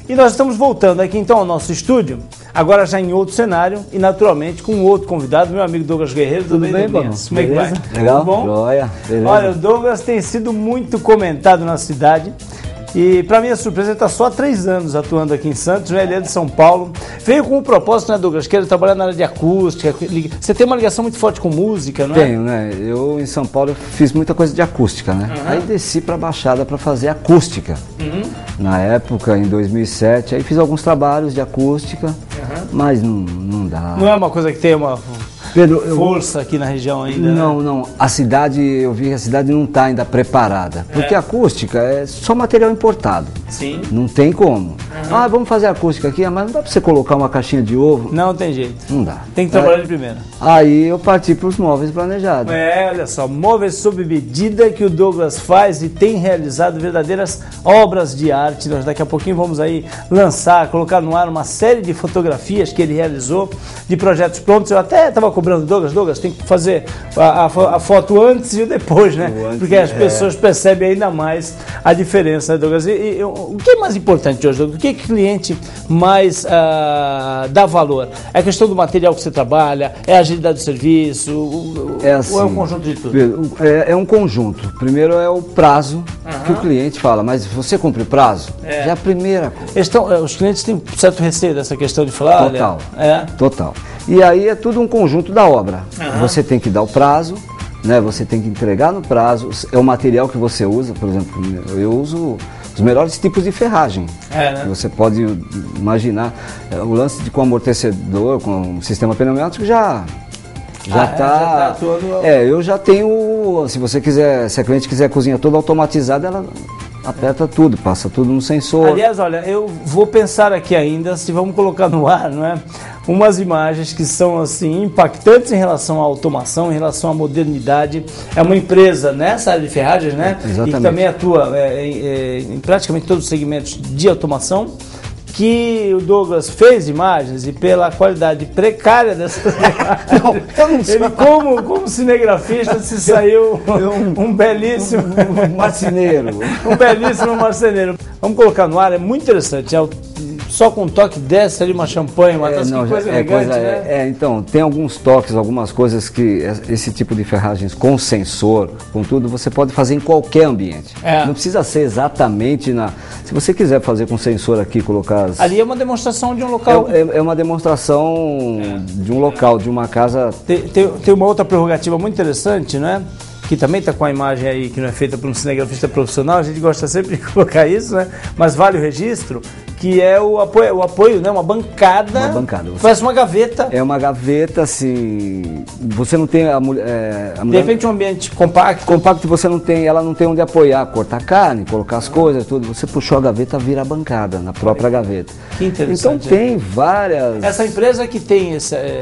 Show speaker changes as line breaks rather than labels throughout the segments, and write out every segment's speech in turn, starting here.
E nós estamos voltando aqui então ao nosso estúdio, agora já em outro cenário e naturalmente com outro convidado, meu amigo Douglas Guerreiro.
Tudo bem,
Douglas? Como é que vai?
Legal?
Tudo bom?
Joia, beleza.
Olha, o Douglas tem sido muito comentado na cidade. E para minha surpresa, ele está só há 3 anos atuando aqui em Santos, né? Ele é de São Paulo. Veio com o propósito, né, Douglas? Que ele trabalhar na área de acústica. Você tem uma ligação muito forte com música, não é?
Tenho, né? Eu em São Paulo fiz muita coisa de acústica, né? Aí desci para a Baixada para fazer acústica. Na época, em 2007, aí fiz alguns trabalhos de acústica, mas não dá.
Não é uma coisa que tem uma
Pedro,
força aqui na região ainda?
Não. A cidade, eu vi que a cidade não está ainda preparada. Porque acústica é só material importado.
Sim.
Não tem como. Ah, vamos fazer acústica aqui, mas não dá para você colocar uma caixinha de ovo.
Não tem jeito.
Não dá.
Tem que trabalhar de primeira.
Aí eu parti para os móveis planejados.
Olha só, móveis sob medida que o Douglas faz e tem realizado verdadeiras obras de arte. Nós daqui a pouquinho vamos aí lançar, colocar no ar uma série de fotografias que ele realizou, de projetos prontos. Eu até estava cobrando Douglas, tem que fazer a foto antes e o depois, né? Porque as pessoas percebem ainda mais a diferença, né, Douglas? O que é mais importante hoje, Douglas? O que o cliente mais dá valor? É a questão do material que você trabalha? É a agilidade do serviço? Ou é um conjunto de tudo?
Pedro, é um conjunto. Primeiro é o prazo que o cliente fala, mas você cumpre prazo? Já é a primeira coisa.
Os clientes têm certo receio dessa questão de falar?
Total.
Olha,
Total. E aí é tudo um conjunto da obra. Você tem que dar o prazo, né? Você tem que entregar no prazo. É o material que você usa, por exemplo, eu uso os melhores tipos de ferragem.
né?
Você pode imaginar o lance com amortecedor, com sistema pneumático já está
atuando.
Eu já tenho, se a cliente quiser a cozinha toda automatizada, ela aperta tudo, passa tudo no sensor.
Aliás, olha, eu vou pensar aqui ainda, se vamos colocar no ar, não é? Umas imagens que são assim impactantes em relação à automação, em relação à modernidade. É uma empresa nessa área de ferragens, né?
Exatamente.
E que também atua em praticamente todos os segmentos de automação. Que o Douglas fez imagens e pela qualidade precária dessas imagens, ele como cinegrafista se saiu um belíssimo
marceneiro.
Um belíssimo marceneiro. Vamos colocar no ar, é muito interessante. Só com um toque desce ali uma champanhe, uma taça, que coisa elegante, né?
Então, tem alguns toques, algumas coisas que esse tipo de ferragens com sensor, com tudo, você pode fazer em qualquer ambiente. Não precisa ser exatamente se você quiser fazer com sensor aqui, colocar...
Ali é uma demonstração de um local.
É uma demonstração de um local, de uma casa...
Tem uma outra prerrogativa muito interessante, né? Que também está com a imagem aí que não é feita por um cinegrafista profissional, a gente gosta sempre de colocar isso, né? Mas vale o registro, que é o apoio, né? Uma bancada.
Uma bancada.
Parece uma gaveta.
É uma gaveta, assim, você não tem a mulher...
De repente um ambiente compacto.
Compacto, ela não tem onde apoiar, cortar carne, colocar as coisas, tudo. Você puxou a gaveta, vira a bancada, na própria gaveta.
Que interessante.
Então tem várias...
Essa empresa que tem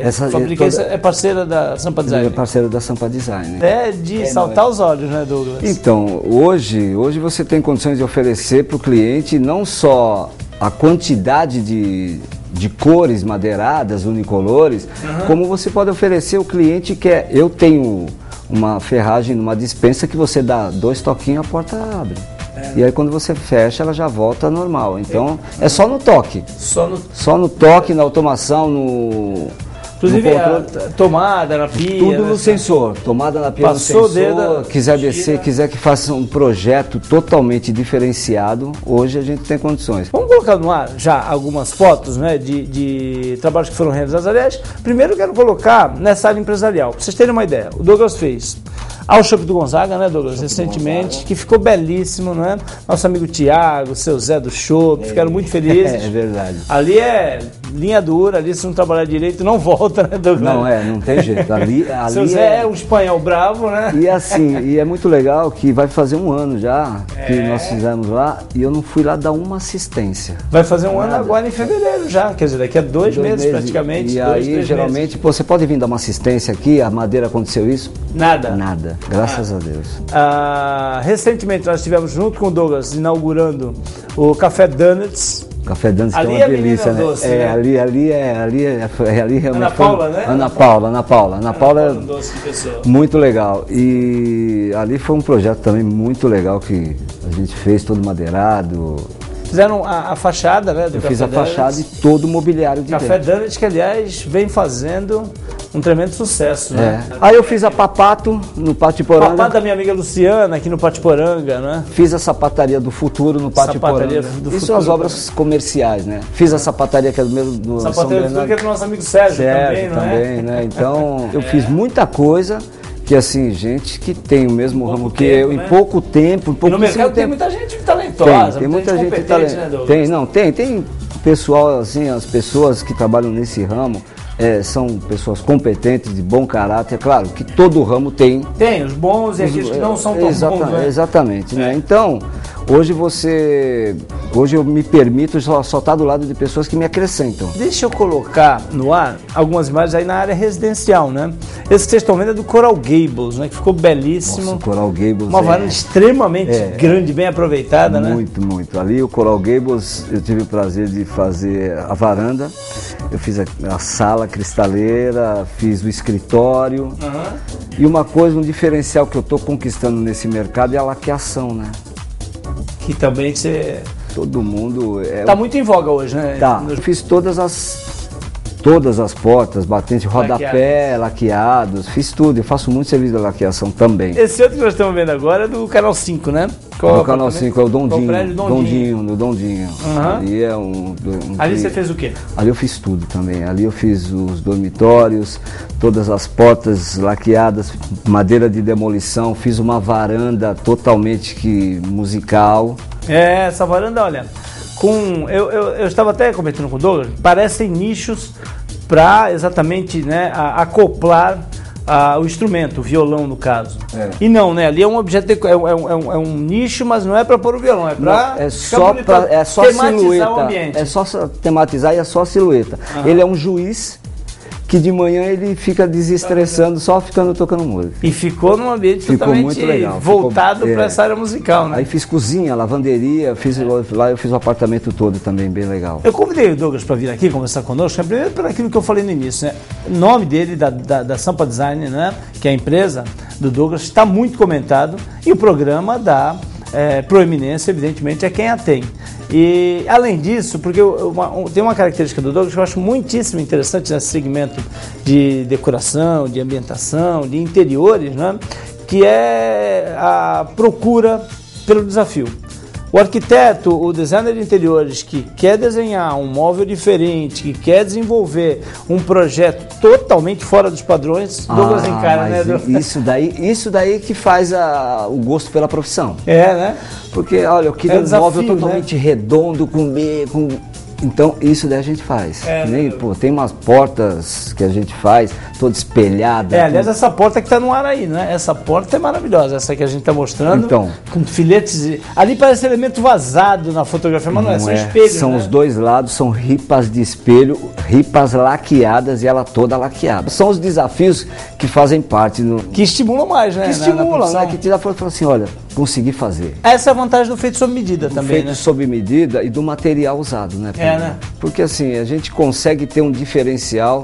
é parceira da Sampa Design.
É parceira da Sampa Design.
É de saltar os olhos, né, Douglas?
Então, hoje você tem condições de oferecer para o cliente não só a quantidade de cores madeiradas, unicolores, como você pode oferecer ao cliente eu tenho uma ferragem numa despensa que você dá 2 toquinhos, a porta abre. E aí quando você fecha, ela já volta normal. Então, é só no toque. Só no toque, na automação,
inclusive a tomada na pia.
Tudo no sensor. Tomada na pia no sensor. Passou o dedo. Quiser descer, quiser que faça um projeto totalmente diferenciado, hoje a gente tem condições.
Vamos colocar no ar já algumas fotos, né, de trabalhos que foram realizados. Aliás, primeiro eu quero colocar nessa área empresarial. Para vocês terem uma ideia, o Douglas fez ao Shopping do Gonzaga, né, Douglas, recentemente, que ficou belíssimo, não é? Nosso amigo Tiago, seu Zé do Shopping, ficaram muito felizes.
É verdade.
Ali é linha dura, ali se não trabalhar direito não volta, né, Douglas?
Não tem jeito. Ali
seu Zé é um espanhol bravo, né?
E assim, é muito legal que vai fazer 1 ano já que nós fizemos lá e eu não fui lá dar uma assistência.
Vai fazer 1 ano agora em fevereiro já, quer dizer, daqui a 2 meses praticamente.
E aí, geralmente, você pode vir dar uma assistência aqui, a madeira aconteceu isso?
Nada.
Graças a Deus.
Recentemente nós estivemos junto com o Douglas inaugurando o Café Donuts.
Café Donuts que é
Ali
uma delícia, né?
Doce, né?
Ali realmente
Ana Paula, né?
Ana Paula é
doce de pessoa.
Muito legal. E ali foi um projeto também muito legal que a gente fez, todo madeirado.
Fizeram a fachada, né?
Eu fiz a fachada e todo o mobiliário de
Café
dentro.
Donuts, que aliás vem fazendo um tremendo sucesso, né?
Aí eu fiz a Papato no Pátio Poranga.
Papato da minha amiga Luciana, aqui no Pátio Poranga, né?
Fiz a sapataria do futuro no Pátio
Sapataria
Poranga.
do
Isso
Futuro,
as obras comerciais, né? Fiz a sapataria que é do mesmo do
Sapataria do Futuro, que é do nosso amigo Sérgio também, não é?
né? Então, eu fiz muita coisa que, assim, gente que tem o mesmo ramo que eu,
né?
em pouco tempo, em pouco
No mercado tem muita gente talentosa,
tem muita gente
competente,
talentosa.
né, Douglas?
Tem pessoal, assim, as pessoas que trabalham nesse ramo são pessoas competentes, de bom caráter. Claro que todo ramo tem.
Tem, os bons e aqueles que não são tão bons, né?
Exatamente, né? Então, hoje eu me permito só estar do lado de pessoas que me acrescentam.
Deixa eu colocar no ar algumas imagens aí na área residencial, né? Esse que vocês estão vendo é do Coral Gables, né? Que ficou belíssimo.
Nossa, o Coral Gables
uma varanda extremamente grande, bem aproveitada, né?
Muito, muito. Ali o Coral Gables, eu tive o prazer de fazer a varanda, eu fiz a sala cristaleira, fiz o escritório. E uma coisa, um diferencial que eu estou conquistando nesse mercado é a laqueação, né?
Que também você...
Todo mundo...
Tá muito em voga hoje, né?
Tá. Eu fiz todas as portas, batentes, rodapé, laqueados, fiz tudo. Eu faço muito serviço de laqueação também.
Esse outro que nós estamos vendo agora é do Canal 5, né?
O Canal 5 é o Dondinho.
O prédio Dondinho.
No Dondinho. Ali é
Ali você fez o quê?
Ali eu fiz tudo também. Ali eu fiz os dormitórios, todas as portas laqueadas, madeira de demolição, fiz uma varanda totalmente musical.
Essa varanda, olha, eu estava até comentando com o Douglas, parecem nichos para exatamente, né, acoplar o instrumento, o violão no caso. E não, né? Ali é um objeto, é um nicho, mas não é para pôr o violão, é para
só
tematizar
silhueta,
o ambiente.
É só tematizar e é só silhueta. Ele é um juiz que de manhã ele fica desestressando, só ficando tocando música.
E ficou num ambiente totalmente muito legal, voltado para essa área musical, né?
Aí fiz cozinha, lavanderia, lá eu fiz o apartamento todo também, bem legal.
Eu convidei o Douglas para vir aqui conversar conosco, primeiro por aquilo que eu falei no início, né? O nome dele, da Sampa Design, né? Que é a empresa do Douglas, está muito comentado e o programa dá proeminência, evidentemente, é quem a tem. E, além disso, porque tem uma característica do Douglas que eu acho muitíssimo interessante nesse segmento de decoração, de ambientação, de interiores, né? Que é a procura pelo desafio. O arquiteto, o designer de interiores que quer desenhar um móvel diferente, que quer desenvolver um projeto totalmente fora dos padrões, Douglas encara, né?
Isso daí que faz o gosto pela profissão.
Né?
Porque, olha, eu queria um móvel totalmente redondo, então, isso daí a gente faz. Tem umas portas que a gente faz, toda espelhada.
Aliás, essa porta que está no ar aí, né? Essa porta é maravilhosa, essa que a gente está mostrando.
Então,
com filetes. Ali parece elemento vazado na fotografia, mas não é, são espelhos.
São,
né?
Os dois lados, são ripas de espelho, ripas laqueadas e ela toda laqueada. São os desafios que fazem parte.
Que estimulam mais, né?
Que estimulam, né? Que te dá força e fala assim, olha, consegui fazer.
Essa é a vantagem do feito sob medida também,
feito sob medida e do material usado, né?
Né?
Porque assim, a gente consegue ter um diferencial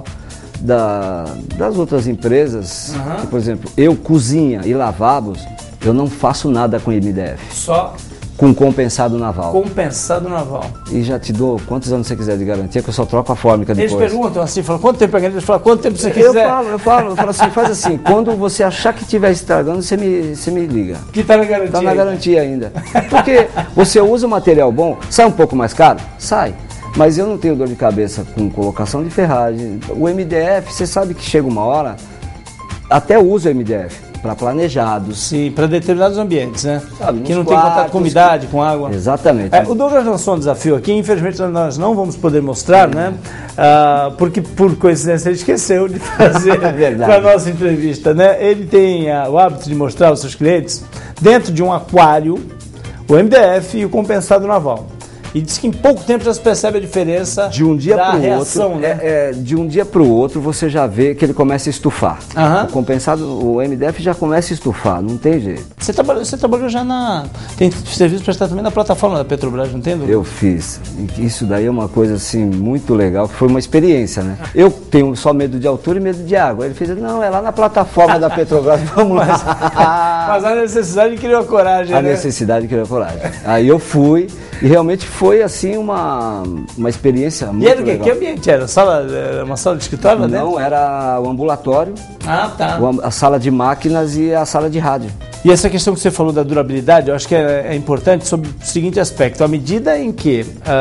das outras empresas, que, por exemplo, eu cozinha e lavabos, eu não faço nada com MDF.
Só
com compensado naval.
Compensado naval.
E já te dou quantos anos você quiser de garantia, que eu só troco a fórmica depois.
Eles perguntam assim, falam, quanto tempo é que eles falam, quanto tempo você quiser?
Eu falo assim, faz assim, quando você achar que estiver estragando, você me liga.
Que está na garantia.
Está na garantia ainda. Porque você usa um material bom, sai um pouco mais caro? Sai. Mas eu não tenho dor de cabeça com colocação de ferragem. O MDF, você sabe que chega uma hora, até uso o MDF para planejados.
Sim, para determinados ambientes, né?
Sabe,
que não tem contato com umidade, com água.
Exatamente.
O Douglas lançou um desafio aqui, infelizmente nós não vamos poder mostrar, né? Porque por coincidência ele esqueceu de fazer para a nossa entrevista, né? Ele tem o hábito de mostrar aos seus clientes, dentro de um aquário, o MDF e o compensado naval. E diz que em pouco tempo já se percebe a diferença
de um dia
da
para o
reação,
outro.
Né?
De um dia para o outro você já vê que ele começa a estufar. O compensado, o MDF já começa a estufar, não tem jeito.
Você trabalhou já tem serviço prestado também na plataforma da Petrobras, não tem?
Eu fiz. Isso daí é uma coisa assim muito legal, que foi uma experiência, né? Eu tenho só medo de altura e medo de água. Ele fez, não, é lá na plataforma da Petrobras, vamos lá.
Mas a necessidade criou a coragem,
A necessidade criou a coragem. Aí eu fui, e realmente foi foi assim uma experiência muito
E era o quê?
legal.
Que ambiente era? Uma sala de escritório lá dentro?
Não, era o ambulatório,
Ah, tá.
a sala de máquinas e a sala de rádio.
E essa questão que você falou da durabilidade, eu acho que é importante sobre o seguinte aspecto. À medida em que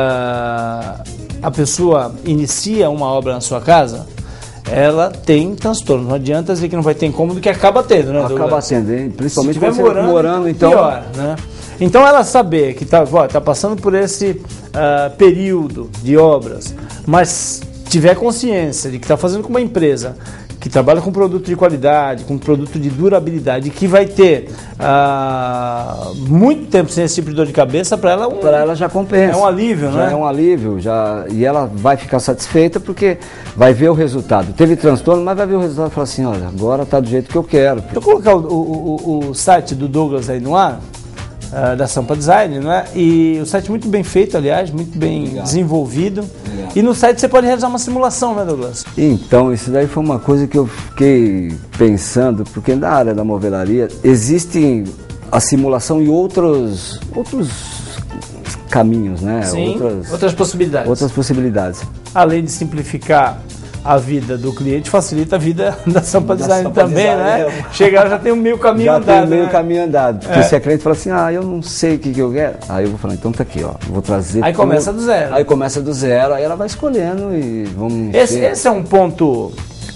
a pessoa inicia uma obra na sua casa, ela tem transtorno. Não adianta dizer que não vai ter incômodo, que acaba tendo, né, Douglas?
Acaba tendo, hein? Principalmente
se
quando
estiver
você está morando, então...
pior, né? Então ela saber que está passando por esse período de obras, mas tiver consciência de que está fazendo com uma empresa que trabalha com produto de qualidade, com produto de durabilidade, que vai ter muito tempo sem esse tipo de dor de cabeça, para
ela já compensa.
É um alívio,
já
né?
É um alívio, e ela vai ficar satisfeita porque vai ver o resultado. Teve transtorno, mas vai ver o resultado e falar assim, olha, agora está do jeito que eu quero.
Eu vou colocar o site do Douglas aí no ar, da Sampa Design, não é? E o site muito bem feito, aliás, muito bem desenvolvido. E no site você pode realizar uma simulação, né, Douglas?
Então, isso daí foi uma coisa que eu fiquei pensando, porque na área da movelaria existe a simulação e outros caminhos, né?
Sim, outras possibilidades.
Outras possibilidades.
Além de simplificar a vida do cliente, facilita a vida da Sampa Design também, né? Chegar já tem um meio caminho andado.
Já tem meio caminho andado. Porque se a cliente fala assim, eu não sei o que eu quero, aí eu vou falar, então tá aqui, ó, vou trazer...
Aí começa do zero.
Aí começa do zero, aí ela vai escolhendo e vamos...
Esse é um ponto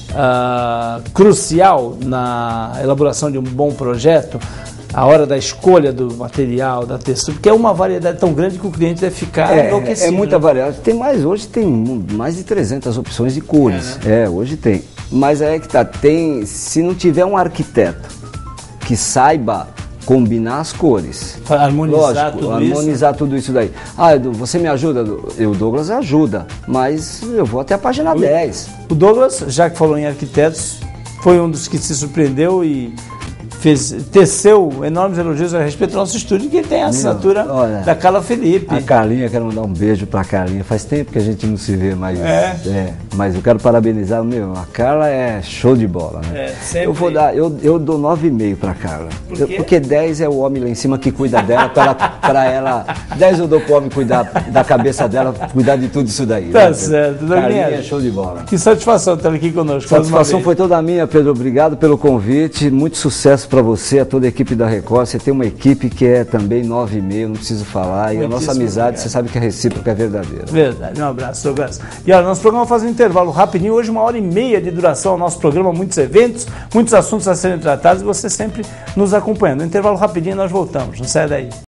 crucial na elaboração de um bom projeto, a hora da escolha do material, da textura, porque é uma variedade tão grande que o cliente deve ficar enlouquecido.
É muita variedade. Hoje tem mais de 300 opções de cores. Hoje tem. Mas aí é que tá, se não tiver um arquiteto que saiba combinar as cores, harmonizar tudo isso daí. Edu, você me ajuda? O Douglas ajuda, mas eu vou até a página 10.
O Douglas, já que falou em arquitetos, foi um dos que se surpreendeu e teceu enormes elogios a respeito do nosso estúdio, que tem a assinatura da Carla Felipe.
A Carlinha, quero mandar um beijo pra Carlinha. Faz tempo que a gente não se vê, mas eu quero parabenizar, a Carla é show de bola, né? Eu dou 9,5 pra Carla.
Por quê?
Porque 10 é o homem lá em cima que cuida dela, pra ela 10 eu dou pro homem cuidar da cabeça dela, cuidar de tudo isso daí.
Tá certo,
Carlinha é show de bola.
Que satisfação estar aqui conosco.
Satisfação foi toda minha, Pedro. Obrigado pelo convite. Muito sucesso para você, a toda a equipe da Record. Você tem uma equipe que é também 9,5, não preciso falar. E a nossa amizade, você sabe que a recíproca é verdadeira.
Verdade. Um abraço, Douglas. E olha, nosso programa faz um intervalo rapidinho. Hoje 1h30 de duração ao nosso programa, muitos eventos, muitos assuntos a serem tratados e você sempre nos acompanhando. Um intervalo rapidinho e nós voltamos. Não sai daí.